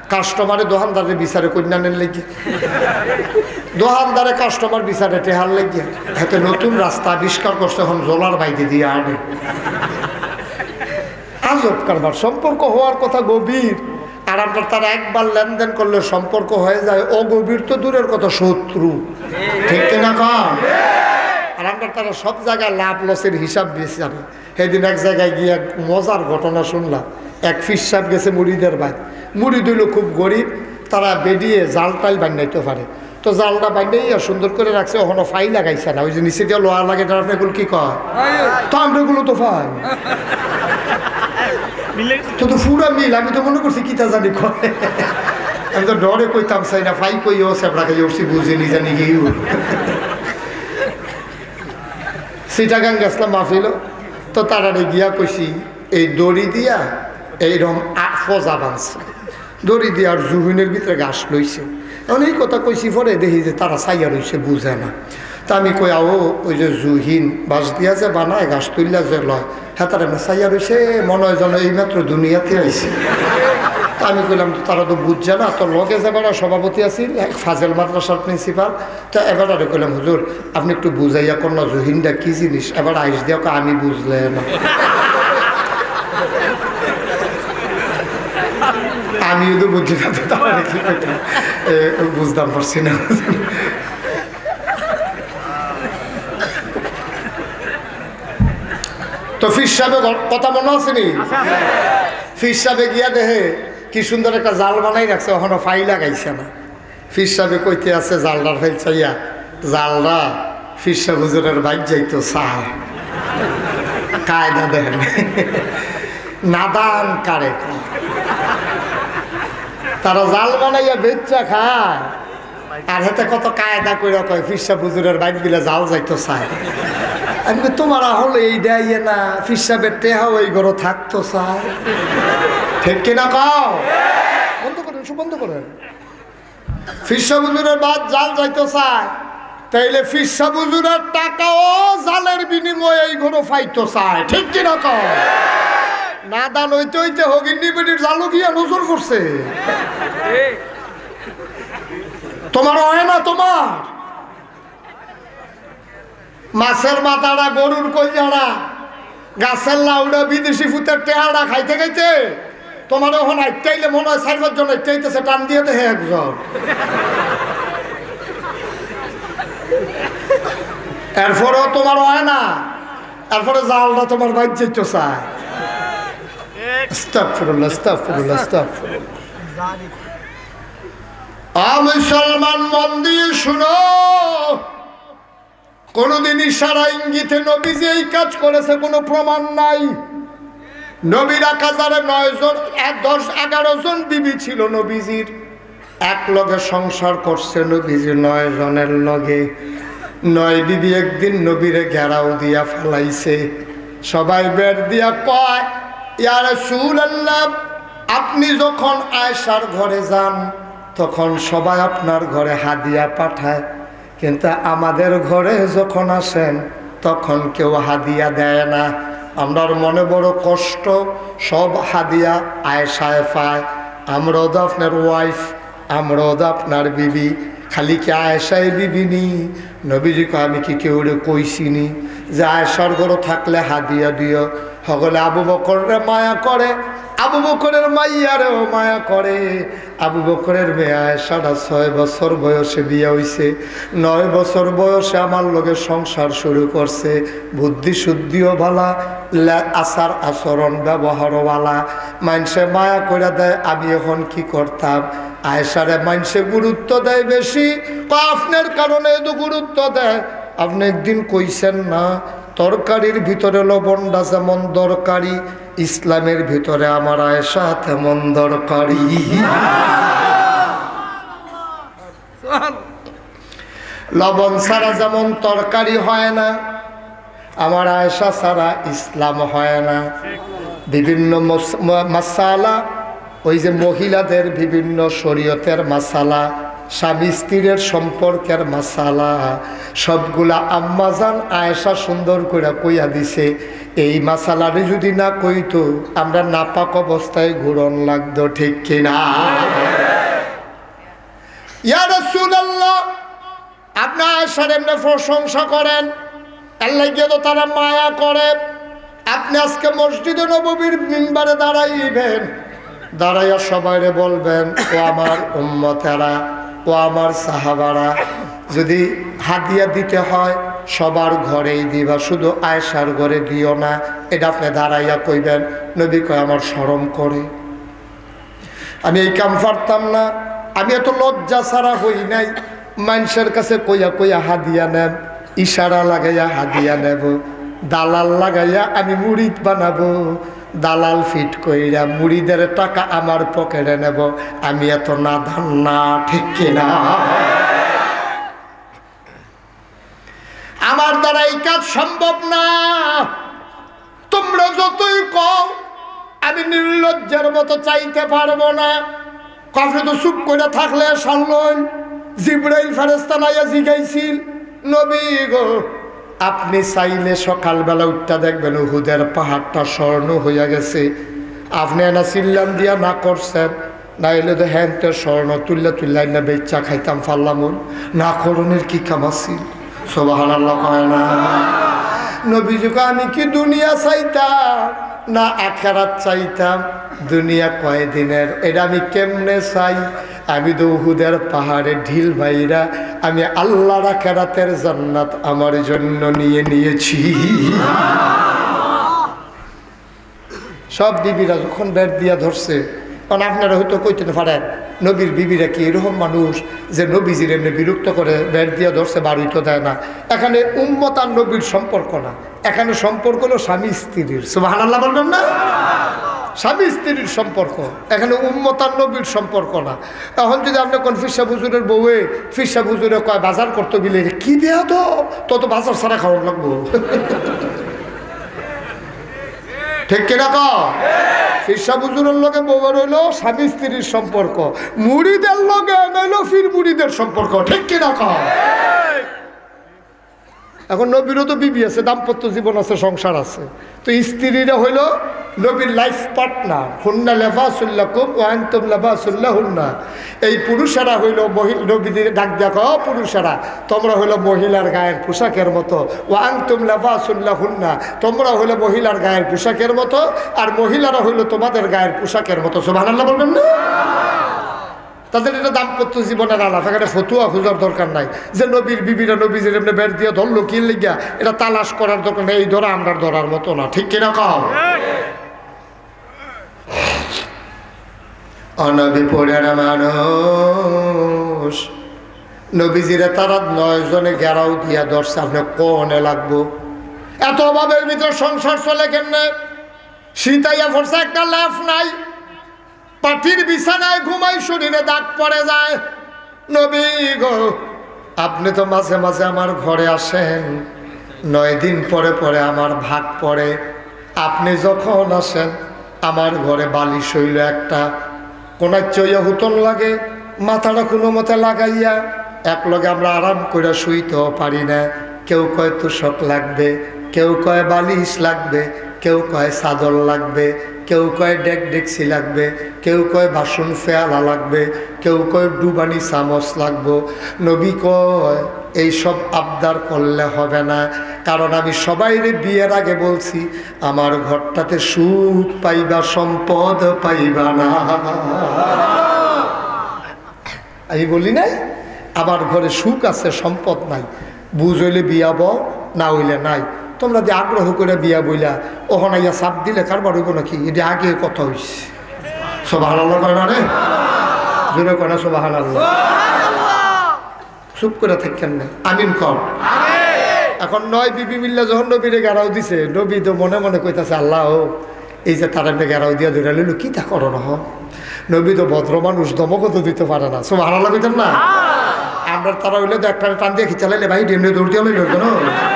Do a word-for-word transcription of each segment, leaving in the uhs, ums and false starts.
কাস্টমারে দোকানদারে বিচারে কন্যানের লেগে দোকানদারে কাস্টমার বিচারে টেহার লেগে হাতে নতুন রাস্তা আবিষ্কার করছে এখন জোলার বাইরে দিয়ে আনে আজব কারবার সম্পর্ক হওয়ার কথা গভীর আর আপনার তারা একবার লেনদেন করলে সম্পর্ক হয়ে যায় অগভীর তো দূরের কথা শত্রু ঠিক কিনা কম আর আপনার তারা সব জায়গায় লাভ লসের হিসাব বিচারে সেদিন এক জায়গায় গিয়ে এক মজার ঘটনা শুনলাম এক ফিস সাহেব গেছে মুড়িদের ভাই মুড়ি দিল খুব গরিব তারা বেরিয়ে জাল টাল বানাইতে পারে তো জালটা বানিয়ে সুন্দর করে রাখছে ওখানে ফাই লাগাইছে না ওই যে নিচে দিয়ে লোহা লাগে তারা এগুলো কি কয় তো আমরা এগুলো তো ফাই তো তো পুরা মিল আমি তো মনে করছি কিতা জানি কয় আমি তো ডরে কইতাম চাই না ফাই কইও সেপড়াকে উঠছি বুঝে নি জানি গিয়ে সিটাগাং গেছিলাম মাহফিল তো তারারে গিয়া কইছি এই দড়ি দিয়া এইরকম ফজা বাঁধছে দড়ি দিয়া আর জুহিনের ভিতরে গাছ লইছে এখন এই কথা কইছি পরে দেখি যে তারা চাইয়া রইছে বুঝে না তা আমি কই আও ওই যে জুহিন বাঁশ দিয়া যে বানায় গাছ তুললা যে লয় হ্যাঁ তারা চাইয়া রইছে মনে হয় যেন এইমাত্র দুনিয়াতে আইছে তা আমি কইলাম তো তারা তো বুঝছে না তো লগে যে বেড়া সভাপতি আছিল এক ফাজেল মাদ্রাসার প্রিন্সিপাল তো এবার আরে কইলাম হুজুর আপনি একটু বুঝাইয়া কোন জুহিনটা কি জিনিস এবার আইস দিয়া আমি বুঝলে না আমিও তো বুঝি না তো তাহলে কি কইতাম বুঝতাম পারছি না তো ফির সাহেবের কথা মনে আছে নি ফির সাহেবে গিয়া দেখে কি সুন্দর একটা জাল বানাই রাখছে ওখানে ফাই লাগাইছে না ফির সাহেবে কইতে আছে জালটার ফাইল চাইয়া জালরা ফির সাহেব হুজুরের বাইক যাইতো চাল কায়দা দেখেন নাদান কারে তারা জাল বানাইয়া বেচা খায় আর হাতে কত কায়দা করে কয় ফির সাহেব হুজুরের বাইক দিলে জাল যাইতো চায় আমি তোমার হলে এই দেয় না ফির সাহেবের টেহাও এই ঘরে থাকতো চায় ঠিক কিনা কও বন্ধ করেন সব বন্ধ করেন ফির সাহেব হুজুরের বাদ জাল যাইতো চায় তাইলে ফির সাহেব হুজুরের টাকাও জালের বিনিময়ে এই ঘরে ফাইতো চায় ঠিক কিনা কও না দান হইতে হইতে হগিন্নি বেটির জালু গিয়া নজর করছে তোমার হয় না তোমার মাছের মাথাটা গরুর কলজাড়া গাছের লাউডা বিদেশি ফুতের টেহাড়া খাইতে খাইতে তোমার ওখানে আইটাইলে মনে হয় চার পাঁচজন আইটাইতেছে টান দিয়ে দেখে একজন এরপরেও তোমার হয় না এরপরে জালটা তোমার বাইর যেতে চায় আস্তাগফিরুল্লাহ আস্তাগফিরুল্লাহ আস্তাগফিরুল্লাহ মুসলমান মন দিয়ে শুনো কোনদিন ইশারা ইঙ্গিতে নবীজি এই কাজ করেছে কোনো প্রমাণ নাই নবীরা কাজারে নয় জন দশ এগারো জন বিবি ছিল নবীজির এক লগে সংসার করছে নবীজি নয় জনের লগে নয় বিবি একদিন নবীরে ঘেরাও দিয়া ফেলাইছে সবাই বের দিয়া কয় ইয়া রাসূলুল্লাহ আপনি যখন আয়েশার ঘরে যান তখন সবাই আপনার ঘরে হাদিয়া পাঠায় কিন্তু আমাদের ঘরে যখন আসেন তখন কেউ হাদিয়া দেয় না আমরার মনে বড় কষ্ট সব হাদিয়া আয়েশায় পায় আমরাও তো আপনার ওয়াইফ আমরাও তো আপনার বিবি খালি কি আয়েশায় বিবি নি নবীজি কয় আমি কি কেউ কইছিনি যে আয়েশার ঘরে থাকলে হাদিয়া দিও সকলে আবু বকরের মায়া করে আবু বকরের মাইয়ারেও মায়া করে আবু বকরের মেয়ে সাড়ে ছয় বছর বয়সে বিয়ে হয়েছে নয় বছর বয়সে আমার লগে সংসার শুরু করছে বুদ্ধি শুদ্ধিও ভালা আচার আচরণ ব্যবহারও ভালা মানুষে মায়া করে দেয় আমি এখন কি করতাম আয়েশারে মানুষে গুরুত্ব দেয় বেশি আপনার কারণে এত গুরুত্ব দেয় আপনি একদিন কইছেন না তরকারির ভিতরে লবণটা যেমন দরকারি ইসলামের ভিতরে আমার আয়েশা তেমন দরকারি লবণ ছাড়া যেমন তরকারি হয় না আমার আয়েশা ছাড়া ইসলাম হয় না বিভিন্ন মাসালা ওই যে মহিলাদের বিভিন্ন শরীয়তের মাসালা স্বামী স্ত্রীর সম্পর্কের মাসালা সবগুলা আম্মাজান আয়েশা সুন্দর করে কইয়া দিছে এই মাসালারে যদি না কইতো আমরা নাপাক অবস্থায় ঘুরন লাগতো ঠিক কিনা ইয়া রাসূলুল্লাহ, আপনি আয়েশার এমনি প্রশংসা করেন, আল্লাহ গিয়ে তো তারা মায়া করে। আপনি আজকে মসজিদে নববীর মিম্বারে দাঁড়াইবেন, দাঁড়াইয়া সবাইরে বলবেন, ও আমার উম্মতেরা, ও আমার সাহাবারা, যদি হাদিয়া দিতে হয় সবার ঘরেই দিবা, শুধু আয়েশার ঘরে দিও না। এটা আপনি দাঁড়াইয়া কইবেন। নবী কয়, আমার শরম করে, আমি এই কাম পারতাম না, আমি এত লজ্জা ছাড়া হই নাই। মানুষের কাছে কইয়া কইয়া হাদিয়া নেব, ইশারা লাগাইয়া হাদিয়া নেব, দালাল লাগাইয়া আমি মুরিদ বানাবো, দালাল ফিট কইরা মুরিদের টাকা আমার পকেটে নেব। আমি এত নাদান না, ঠিক কিনা? আমার দ্বারা এই কাজ সম্ভব না। তোমরা যতই কও, আমি নির্লজ্জের মতো চাইতে পারবো না। কখনো তো চুপ করে থাকলে সাল্লন জিবরাইল ফেরেশতা লাইয়া জিগাইছিল, নবী গো, আপনি চাইলে সকালবেলা উঠটা দেখবেন উহুদের পাহাড়টা স্বর্ণ হইয়া গেছে। আপনি না চিল্লাম দিয়া না করছেন, না এলে তো হ্যান্টের স্বর্ণ তুললে তুললাই না বেচা খাইতাম ফাল্লামুন, না করণের কি কাম আছিল? সুবহানাল্লাহ কয় না? নবীজিকে আমি কি দুনিয়া চাইতাম না আখিরাত চাইতাম? দুনিয়া কয়দিনের, এটা আমি কেমনে চাই? আমি তো উহুদের পাহাড়ে ঢিল ভাইরা আমি আল্লাহর আখিরাতের জান্নাত আমার জন্য নিয়ে নিয়েছি। সব বিবিরা যখন বের দিয়া ধরছে, কারণ আপনারা হয়তো কইতে পারেন নবীর বিবিরা কি এরকম মানুষ যে নবীজির এমনি বিরক্ত করে বের দিয়া ধরছে, বাড়ি তো দেয় না। এখানে উম্মত আর নবীর সম্পর্ক না, এখানে সম্পর্ক হলো স্বামী স্ত্রীর। সুবহানাল্লাহ বলবেন না? স্বামী স্ত্রীর সম্পর্ক, এখানে উম্মত আর নবীর সম্পর্ক না। এখন যদি আপনি কোন ফিরসা হুজুরের বউয়ে ফিরসা হুজুরে কয় বাজার করতে গেলে কি দেয়া তো তত বাজার ছাড়া খাওয়ার লাগবো, ঠিক কিনা? ক ফিরসা হুজুরের লগে বউয়ের হইলো স্বামী স্ত্রীর সম্পর্ক, মুড়িদের লগে নইলো ফির মুড়িদের সম্পর্ক, ঠিক কিনা? ক এখন নবীরও তো বিবি আছে, দাম্পত্য জীবন আছে, সংসার আছে। তো স্ত্রীরা হইল নবীর লাইফ পার্টনার। হুন্না লিবাসুল্লাকুম ওয়া আনতুম লিবাসুল্লাহুন্না। এই পুরুষেরা হইল মহিলা, নবীদের ডাক দেখো, পুরুষেরা তোমরা হইল মহিলার গায়ের পোশাকের মতো, ওয়া আনতুম লিবাসুল্লাহুন্না, তোমরা হইল মহিলার গায়ের পোশাকের মতো, আর মহিলারা হইল তোমাদের গায়ের পোশাকের মতো। সুবহানাল্লাহ বলবেন না? তাদের এটা দাম্পত্য জীবনের আলাপ, এখানে ফতুয়া খোঁজার দরকার নাই যে নবীর বিবিরা নবীজির এমনি বের দিয়ে ধরলো কি লিগা, এটা তালাশ করার দরকার নেই। এই ধরা আমরা ধরার মতো না, ঠিক কিনা? কাও অনবী পড়ে না মানুষ, নবীজিরা তারা নয় জনে ঘেরাও দিয়া ধরছে, আপনি কোনে লাগবো? এত অভাবের ভিতরে সংসার চলে কেমনে? শীতাইয়া ফরসা একটা লাভ নাই, পাটির বিছানায় ঘুমাই, শরীরে দাগ পড়ে যায়। নবী গো, আপনি তো মাঝে মাঝে আমার ঘরে আসেন, নয় দিন পরে পরে আমার ভাগ পড়ে। আপনি যখন আসেন আমার ঘরে বালিশ হইল একটা, কোনার চইয়া হুতন লাগে, মাথাটা কোনো মতে লাগাইয়া এক লগে আমরা আরাম করে শুইতেও পারি না। কেউ কয় তোষক লাগবে, কেউ কয় বালিশ লাগবে, কেউ কয় চাদর লাগবে, কেউ কয় ডেক ডেকসি লাগবে, কেউ কয় বাসন ফেয়ালা লাগবে, কেউ কয় ডুবানি চামচ লাগবো। নবী কয় এইসব আবদার করলে হবে না, কারণ আমি সবাইরে বিয়ের আগে বলছি আমার ঘরটাতে সুখ পাইবা, সম্পদ পাইবা না। আমি বলি নাই আমার ঘরে সুখ আছে সম্পদ নাই, বুঝ হইলে বিয়া বউ, না হইলে নাই। তোমরা যে আগ্রহ করে বিয়া বইলা ওখানে ইয়া চাপ দিলে কারবার হইব নাকি? এটা আগে কথা হইছে। সুবহানাল্লাহ কয় না রে? জোরে কয় না সুবহানাল্লাহ? চুপ করে থাকেন না, আমিন কর। এখন নয় বিবি মিল্লা যখন নবীরে গেরাও দিছে, নবী তো মনে মনে কইতাছে আল্লাহ এই যে তারা গেরাও দিয়া ধরে লইল কি তা করো না। নবী তো ভদ্র মানুষ, দমকত দিতে পারে না। সুবহানাল্লাহ কইতেন না? আমরা তারা হইলে তো একটা টান দিয়ে খিচালাইলে ভাই ডেমনে দৌড় দিয়ে লইল কেন?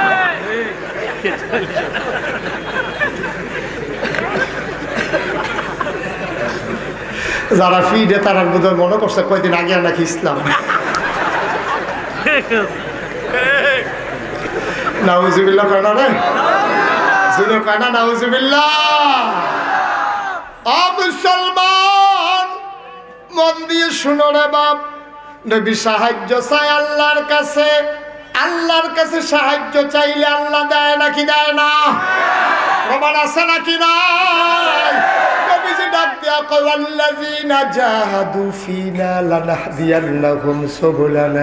যারা ফিডে তারা বোধহয় মনে করছে কয়দিন আগে নাকি ইসলাম। নাউজুবিল্লাহ কয় না রে? জুলে কয় না নাউজুবিল্লাহ? ও মুসলমান, মন দিয়ে শুনো রে বাপ, নবী সাহায্য চায় আল্লাহর কাছে, আল্লাহর কাছে সাহায্য চাইলে আল্লাহ দেয় নাকি দেয় না? প্রমাণ আছে নাকি নাই? নবীজি ডাক দিয়া কয় ওয়াল্লাযিনা জাহাদু ফিনা লানাহদিয়ান্নাহুম সুবুলানা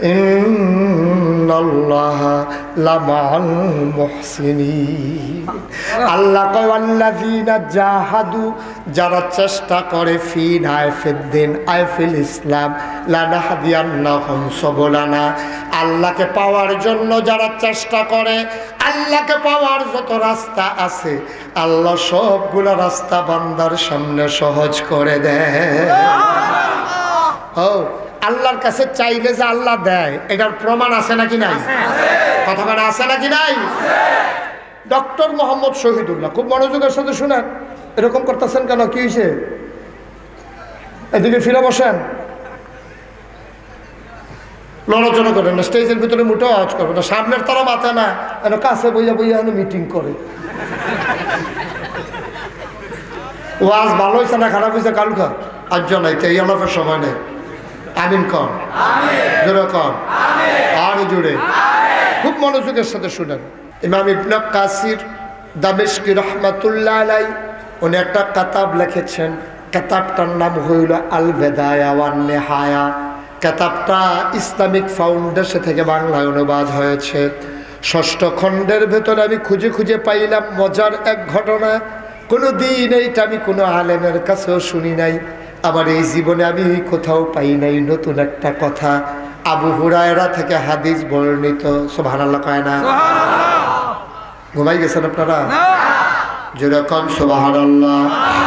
ইন্নাল্লাহা লামাআল মুহসিনিন। আল্লাহ কয় ওয়াল্লাযিনা জাহাদু, যারা চেষ্টা করে ফিনা ফিদ্দিন আই ফিল ইসলাম লানাহদিয়ান্নাহুম সুবুলানা, আল্লাহকে পাওয়ার জন্য যারা চেষ্টা করে, আল্লাহকে পাওয়ার যত রাস্তা আছে আল্লাহ সবগুলা রাস্তা বান্দার সামনে সহজ করে দেয়। ও আল্লাহর কাছে চাইলে যে আল্লাহ দেয়, এটার প্রমাণ আছে নাকি নাই? কথা বলা আছে নাকি নাই? ডক্টর মোহাম্মদ শহীদুল্লাহ, খুব মনোযোগের সাথে শুনেন। এরকম করতেছেন কেন? কি হয়েছে? এদিকে ফিরে বসেন, লড়াচড়া করেন না, স্টেজের ভিতরে মুঠো আওয়াজ করবে না, সামনের তারা মাথা না, কাছে বইয়া বইয়া মিটিং করে। ওয়াজ ভালো হয়েছে না খারাপ হয়েছে কালকা আজ জানাইতে এই আলাপের সময় নেই। আমিন কর, জোরে কর, আর জুড়ে খুব মনোযোগের সাথে শুনেন। ইমাম ইবনে কাসির দামেশকি রহমাতুল্লাহ আলাই উনি একটা কিতাব লিখেছেন, কিতাবটার নাম হইল আল বিদায়া ওয়ান নিহায়া। কিতাবটা ইসলামিক ফাউন্ডেশন থেকে বাংলায় অনুবাদ হয়েছে। ষষ্ঠ খণ্ডের ভেতরে আমি খুঁজে খুঁজে পাইলাম মজার এক ঘটনা। কোনো দিন এইটা আমি কোনো আলেমের কাছেও শুনি নাই, আমার এই জীবনে আমি কোথাও পাই নাই। নতুন একটা কথা, আবু হুরায়রা থেকে হাদিস বর্ণিত। সুবহানাল্লাহ কয় না? ঘুমাই গেছেন আপনারা? যেরকম সুবহানাল্লাহ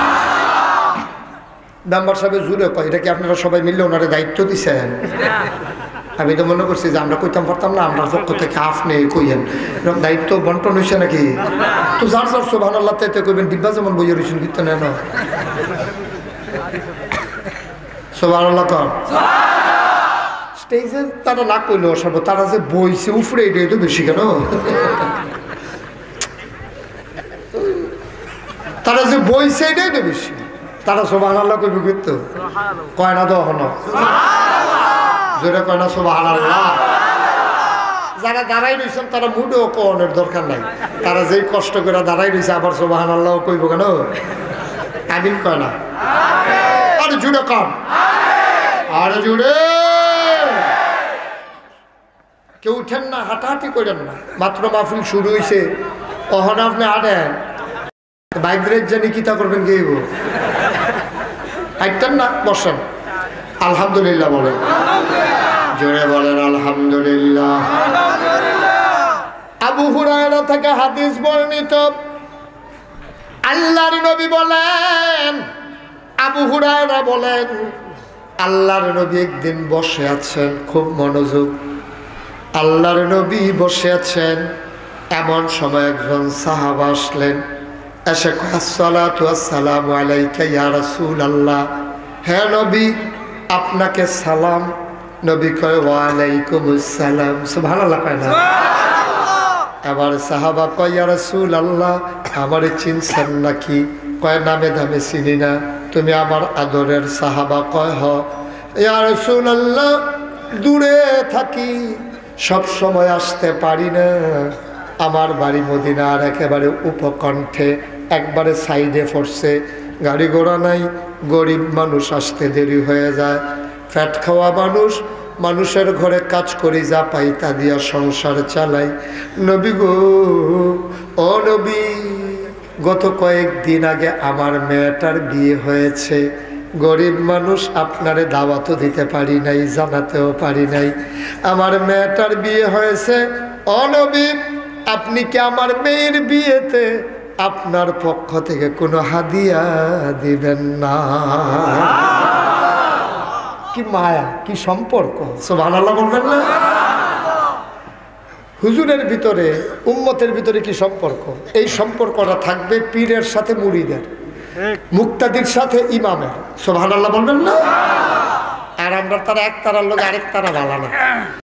মেম্বার সাহেব জুড়ে কয়, এটা কি আপনারা সবাই মিললে ওনারে দায়িত্ব দিচ্ছেন? আমি তো মনে করছি যে আমরা কইতাম পারতাম না, আমরা পক্ষ থেকে আপনি কইয়েন, এরকম দায়িত্ব বন্টন হয়েছে নাকি? তো যার যার সুবহানাল্লাহ তাইতে কইবেন, ডিব্বা যেমন বইয়ে রয়েছেন কীর্তন নেন। সুবহানাল্লাহ কর। স্টেজে তারা না কইলেও সব, তারা যে বইছে উফরে, এটাই তো বেশি কেন? তারা যে বইছে এটাই তো বেশি। তারা সুবহানাল্লাহ কইবে কিন্তু কয় না, তখন জোরে কয় না সুবহানাল্লাহ। যারা দাঁড়াই রয়েছেন তারা মুডেও কোনের দরকার নাই, তারা যেই কষ্ট করে দাঁড়াই রয়েছে আবার সুবহানাল্লাহ কইব কেন? আমিন কয় না? আর জুড়ে কম, আর জুড়ে কেউ উঠেন না, হাঁটাহাঁটি করেন না, মাত্র মাহফিল শুরু হয়েছে, অহন আপনি আটেন বাইক জানি কিতা করবেন কে হাঁটতেন না, বসেন। আলহামদুলিল্লাহ বলেন, জোরে বলেন আলহামদুলিল্লাহ। আবু হুরায়রা থেকে হাদিস বর্ণিত, আল্লাহর নবী বলেন, আবু হুরায়রা বলেন, আল্লাহর নবী একদিন বসে আছেন, খুব মনোযোগ, আল্লাহর নবী বসে আছেন, এমন সময় একজন সাহাবা আসলেন, এসে কয় আসসালাতু আসসালামু আলাইকা ইয়া রাসূলুল্লাহ, হে নবী আপনাকে সালাম। নবী কয় ওয়ালাইকুমুস সালাম। সুবহানাল্লাহ কয় না? এবার সাহাবা কয় ইয়া রাসূলুল্লাহ আমারে চিনছেন নাকি? কয় নামে ধামে চিনি না, তুমি আমার আদরের সাহাবা। কয় হ। ইয়া রাসূলুল্লাহ দূরে থাকি, সব সময় আসতে পারি না, আমার বাড়ি মদিনার একেবারে উপকণ্ঠে, একবারে সাইডে পড়ছে, গাড়ি ঘোড়া নাই, গরিব মানুষ, আসতে দেরি হয়ে যায়, ফ্যাট খাওয়া মানুষ, মানুষের ঘরে কাজ করি, যা পাই তা দিয়া সংসার চালাই। নবী গো, ও নবী, গত কয়েকদিন আগে আমার মেয়েটার বিয়ে হয়েছে, গরিব মানুষ, আপনারে দাওয়াতও দিতে পারি নাই, জানাতেও পারি নাই, আমার মেয়েটার বিয়ে হয়েছে। ও নবী, আপনি কি আমার মেয়ের বিয়েতে আপনার পক্ষ থেকে কোনো হাদিয়া দিবেন না? কি মায়া, কি সম্পর্ক! সুবহানাল্লাহ বলবেন না? হুজুরের ভিতরে, উম্মতের ভিতরে কি সম্পর্ক? এই সম্পর্কটা থাকবে পীরের সাথে মুরিদের, মুক্তাদির সাথে ইমামের। সুবহানাল্লাহ বলবেন না? আর আমরা তারা এক তারার লোক আরেক তারা ভালো না।